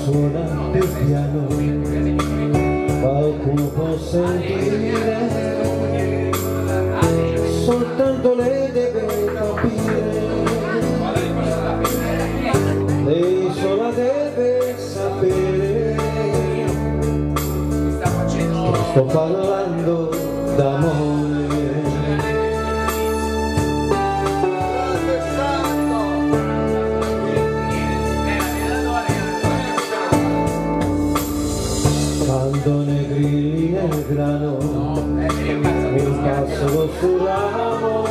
suona più piano, qualcuno può sentire, soltanto lei deve capire, lei sola deve sapere che sto parlando d'amore. Cantano i grilli nel grano, un passero sul ramo,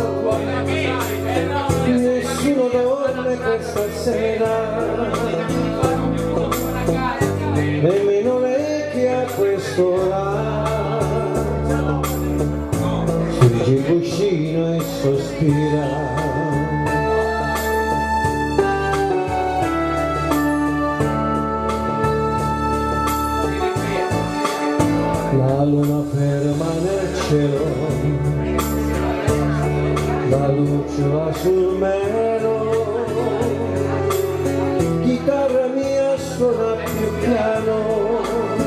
nessuno dorme questa sera, nemmeno lei che a quest'ora stringe il cuscino e sospira. La luna ferma nel cielo, la lucciola sul melo, chitarra mia suona più piano,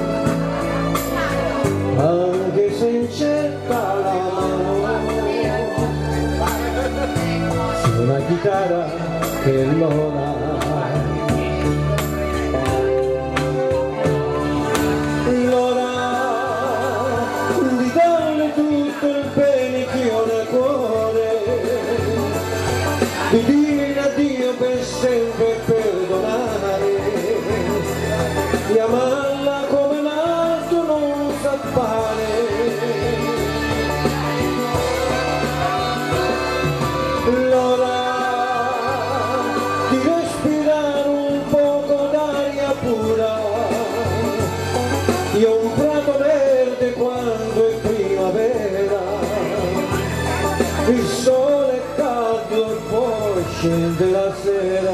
anche se incerta la mano, suona chitarra che l'ora. Di dire addio per sempre e perdonare, di amarla come l'altro non sa fare. L'ora di respirare un poco d'aria pura, di un prato verde quando è primavera, il sole è caldo e poi scende la sera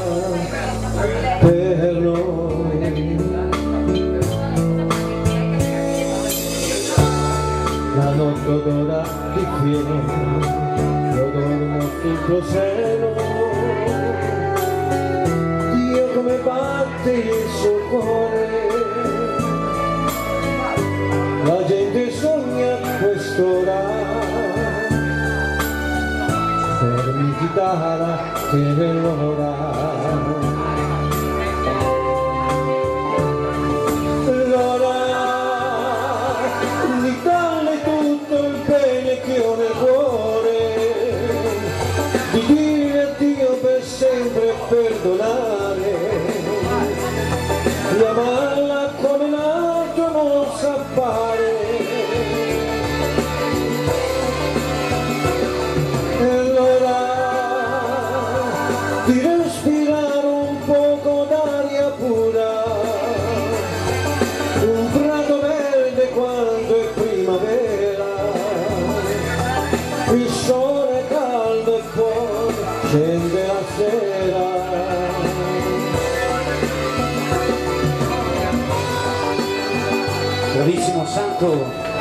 per noi. La notte odora di fieno, io dormo sul tuo seno, Dio come batte il suo cuore, la gente sogna a quest'ora. Fermi chitarra che è l'ora, l'ora di darle tutto il bene che ho nel cuore, di dire addio per sempre e perdonare, di amarla come l'altro non sa fare. Di respirare un poco d'aria pura, un prato verde quando è primavera, il sole è caldo e poi scende la sera. Bravissimo Santo.